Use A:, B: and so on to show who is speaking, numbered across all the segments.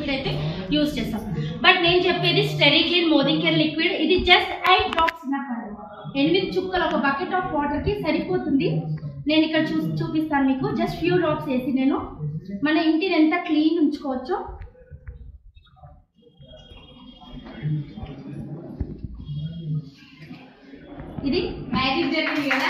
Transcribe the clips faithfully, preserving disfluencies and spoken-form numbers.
A: Liquid అయితే use చేస్తాం. But నేను చెప్పేది స్టెరిక్లీన్ మోదికేర్ లిక్విడ్. ఇది జస్ట్ ఎయిట్ డ్రాప్స్ ఎనిమిది చుక్కలు ఒక బకెట్ ఆఫ్ వాటర్ కి సరిపోతుంది. నేను ఇక్కడ చూ చూపిస్తాను మీకు. జస్ట్ ఫ్యూ డ్రాప్స్ వేసి నేను మన ఇంటిని ఎంత క్లీన్ ఉంచుకోవచ్చో. ఇది మ్యాజిక్ జరిగింది కదా.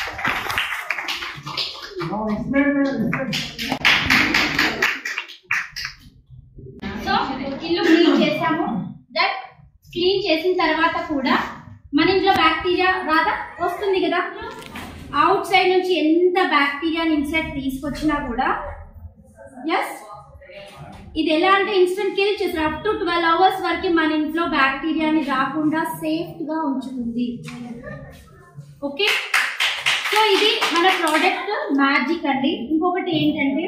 A: సో ఇల్లు క్లీన్ చేసాము. దట్ క్లీన్ చేసిన తర్వాత కూడా మన ఇంట్లో బ్యాక్టీరియా రాదా వస్తుంది కదా. అవుట్ సైడ్ నుంచి ఎంత బ్యాక్టీరియా ఇన్సెక్ట్ తీసుకొచ్చినా కూడా ఎస్ ఇది ఎలా అంటే ఇన్స్టెంట్ కిల్ చేస్తారు. అప్ టు ట్వెల్వ్ అవర్స్ వరకు మన ఇంట్లో బ్యాక్టీరియాని రాకుండా సేఫ్ గా ఉంచుతుంది. ఓకే, సో ఇది మన ప్రోడక్ట్ మ్యాజిక్ అండి. ఇంకొకటి ఏంటంటే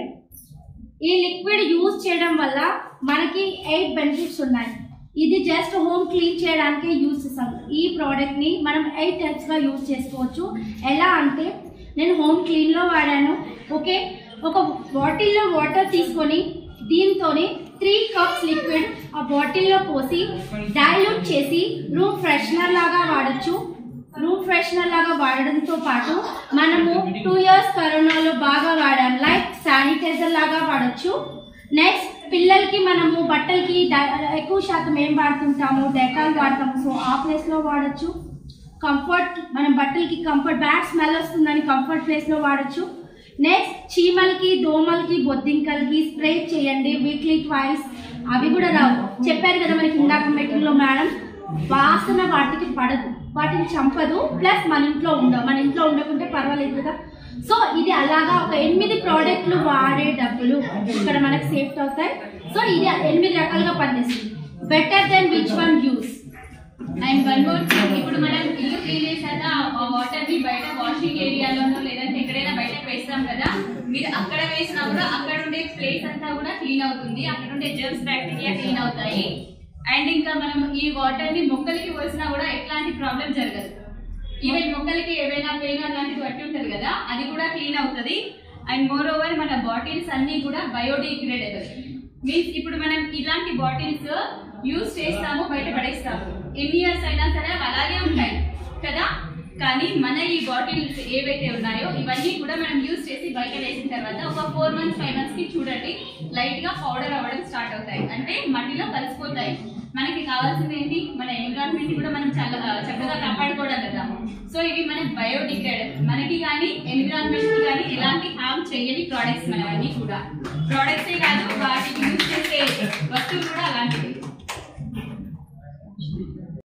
A: ఈ లిక్విడ్ యూజ్ చేయడం వల్ల మనకి ఎయిట్ బెనిఫిట్స్ ఉన్నాయి. ఇది జస్ట్ హోమ్ క్లీన్ చేయడానికి యూజ్ చేస్తాం. ఈ ప్రోడక్ట్ ని మనం ఎయిట్ టైప్స్ గా యూజ్ చేసుకోవచ్చు. ఎలా అంటే నేను హోమ్ క్లీన్ లో వాడాను. ఓకే, ఒక బాటిల్లో వాటర్ తీసుకొని దీంతోనే త్రీ కప్స్ లిక్విడ్ ఆ బాటిల్లో పోసి డైల్యూట్ చేసి రూమ్ ఫ్రెషనర్ లాగా వాడచ్చు. రూమ్ ఫ్రెషనర్ లాగా వాడడంతో పాటు మనము టూ ఇయర్స్ కరోనాలో బాగా వాడాం లైక్ శానిటైజర్ లాగా వాడచ్చు. నెక్స్ట్ పిల్లలకి మనము బట్టలకి ఎక్కువ శాతం ఏం వాడుతుంటాము, డెటాల్ వాడతాము. సో ఆ ప్లేస్ లో వాడచ్చు. కంఫర్ట్ మనం బట్టలకి కంఫర్ట్ బ్యాడ్ స్మెల్ వస్తుందని కంఫర్ట్ ప్లేస్ లో వాడచ్చు. నెక్స్ట్ చీమలకి దోమలకి బొద్దింకలకి స్ప్రే చేయండి వీక్లీ ట్వైస్. అవి కూడా రావు. చెప్పారు కదా మనకి ఇందాక మీటింగ్ లో మేడం, వాసన వాటికి పడదు, వాటిని చంపదు, ప్లస్ మన ఇంట్లో ఉండవు. మన ఇంట్లో ఉండకుంటే పర్వాలేదు కదా. సో ఇది అలాగా ఒక ఎనిమిది ప్రోడక్ట్లు వాడే డబ్బులు ఇక్కడ మనకు సేఫ్ అవుతాయి. సో ఇది ఎనిమిది రకాలుగా పనిచేస్తుంది. Better than which one uses.
B: And one more thing, ఇప్పుడు మనం ఇల్లు క్లీన్ చేశాక ఆ వాటర్ ని బయట వాషింగ్ ఏరియాలోనో లేదంటే ఎక్కడైనా బయటకు వేస్తాం కదా, మీరు అక్కడ వేసినా కూడా అక్కడ ఉండే ప్లేస్ అంతా కూడా క్లీన్ అవుతుంది. అక్కడ ఉండే జర్మ్స్ బ్యాక్టీరియా క్లీన్ అవుతాయి. అండ్ ఇంకా మనం ఈ వాటర్ ని మొక్కలకి పోసినా కూడా ఎట్లాంటి ప్రాబ్లం జరగదు. ఈవెన్ మొక్కలకి ఏవైనా పెయిన్ అలాంటిది పట్టి ఉంటుంది కదా, అది కూడా క్లీన్ అవుతుంది. అండ్ మోర్ ఓవర్ మన బాటిల్స్ అన్ని కూడా బయోడిగ్రేడబుల్. మీన్స్ ఇప్పుడు మనం ఇలాంటి బాటిల్స్ యూజ్ చేస్తాము, బయట పడేస్తాము. ఎన్ని ఇయర్స్ అయినా సరే అవి అలాగే ఉంటాయి కదా. కానీ మన ఈ బాటిల్స్ ఏవైతే ఉన్నాయో ఇవన్నీ కూడా మనం యూజ్ చేసి బయట వేసిన తర్వాత ఒక ఫోర్ మంత్స్ ఫైవ్ మంత్స్ కి చూడండి లైట్ గా పౌడర్ అవ్వడం స్టార్ట్ అవుతాయి. అంటే మట్టిలో కలిసిపోతాయి. మనకి కావాల్సింది ఏంటి, మన ఎన్విరాన్మెంట్ కూడా మనం చాలా చక్కగా కాపాడుకోవడం కదా. సో ఇవి మన బయోడిగ్రేడబుల్, మనకి కానీ ఎన్విరాన్మెంట్ కి కానీ ఎలాంటి హార్మ్ చేయని ప్రోడక్ట్స్ మనవన్నీ కూడా. ప్రోడక్ట్సే కాదు, వాటికి యూజ్ చేసే వస్తువులు కూడా అలాంటివి.